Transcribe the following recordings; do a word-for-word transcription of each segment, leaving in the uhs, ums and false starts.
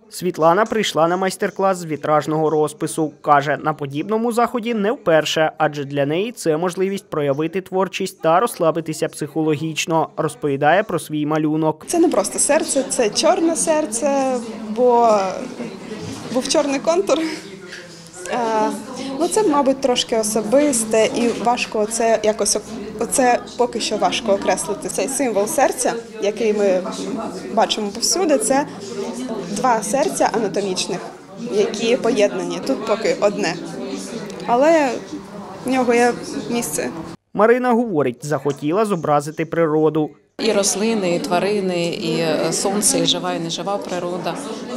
Світлана прийшла на майстер-клас з вітражного розпису. Каже, на подібному заході не вперше, адже для неї це можливість проявити творчість та розслабитися психологічно. Розповідає про свій малюнок. Це не просто серце, це чорне серце, бо був чорний контур. Ну, це, мабуть, трошки особисте і важко це якось, оце поки що важко окреслити. Цей символ серця, який ми бачимо повсюди, це два серця анатомічних, які поєднані. Тут поки одне, але в нього є місце. Марина говорить, захотіла зобразити природу. І рослини, і тварини, і сонце, і жива, і нежива природа.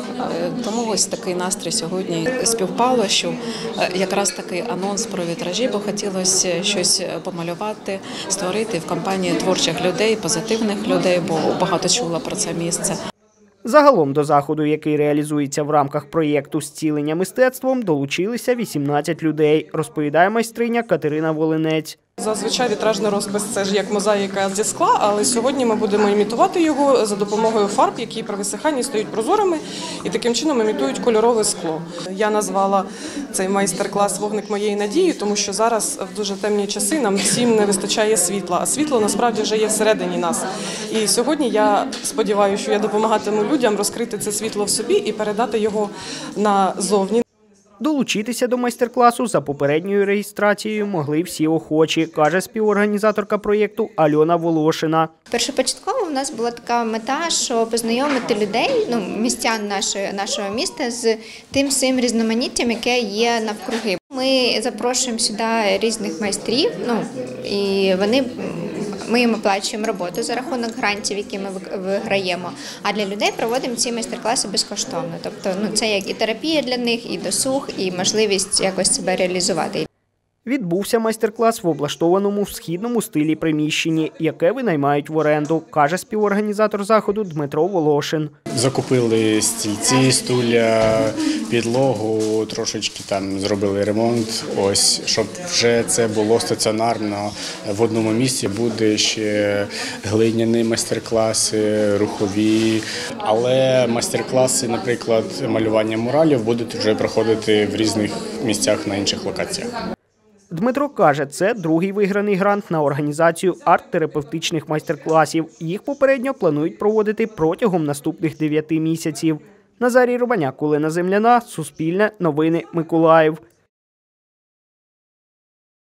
Тому ось такий настрій сьогодні співпало, що якраз такий анонс про вітражі, бо хотілося щось помалювати, створити в компанії творчих людей, позитивних людей, бо багато чула про це місце. Загалом до заходу, який реалізується в рамках проєкту «Зцілення мистецтвом», долучилися вісімнадцять людей, розповідає майстриня Катерина Волинець. Зазвичай вітражний розпис – це ж як мозаїка зі скла, але сьогодні ми будемо імітувати його за допомогою фарб, які при висиханні стають прозорими і таким чином імітують кольорове скло. Я назвала цей майстер-клас «Вогник моєї надії», тому що зараз в дуже темні часи нам всім не вистачає світла, а світло насправді вже є всередині нас. І сьогодні я сподіваюся, що я допомагатиму людям розкрити це світло в собі і передати його назовні. Долучитися до майстер-класу за попередньою реєстрацією могли всі охочі, каже співорганізаторка проєкту Альона Волошина. Першопочатково у нас була така мета, що познайомити людей, ну, містян нашого, нашого міста з тим всім різноманіттям, яке є навкруги. Ми запрошуємо сюди різних майстрів, ну, і вони... Ми їм оплачуємо роботу за рахунок грантів, які ми виграємо, а для людей проводимо ці майстер-класи безкоштовно. Тобто ну, це як і терапія для них, і досуг, і можливість якось себе реалізувати. Відбувся майстер-клас в облаштованому в східному стилі приміщенні, яке винаймають в оренду, каже співорганізатор заходу Дмитро Волошин. Закупили стільці, стуля, підлогу, трошечки там зробили ремонт, ось, щоб вже це було стаціонарно. В одному місці буде ще глиняні майстер-класи, рухові, але майстер-класи, наприклад, малювання муралів будуть вже проходити в різних місцях на інших локаціях. Дмитро каже, це другий виграний грант на організацію арт-терапевтичних майстер-класів. Їх попередньо планують проводити протягом наступних дев'яти місяців. Назарій Рубаняк, Олена Земляна, Суспільне, Новини, Миколаїв.